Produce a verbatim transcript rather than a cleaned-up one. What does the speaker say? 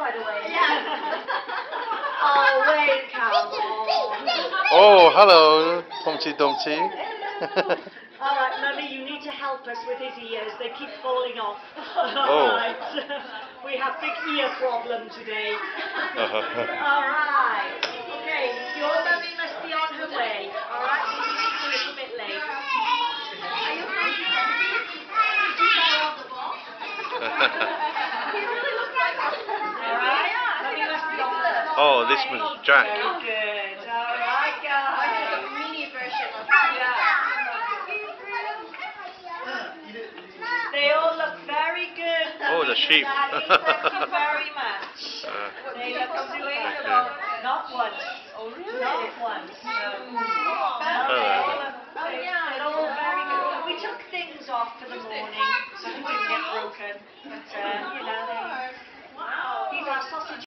by the way. Yeah. Oh, wait, come on. Oh, hello, Humpty Dumpty. All right, Mummy, you need to help us with his ears. They keep falling off. Oh. All right. We have big ear problem today. All right. Okay, your mummy must be on her way. All right, maybe she's a little bit late. Are you happy? Did you fall off the ball? He really looks like that. All right. Mummy must be on her. Oh, this was Jack. Very good. All right, guys. I did a mini version of that. Yeah. They all look very good. Oh, the sheep. Daddy, thank you very much. Uh, They look super. yeah. Not once. Oh, really? Not once. No. No, Uh. they all look, they, they're all very good. We took things off for the morning so they didn't get broken. But, uh, you know, they, wow. These are sausage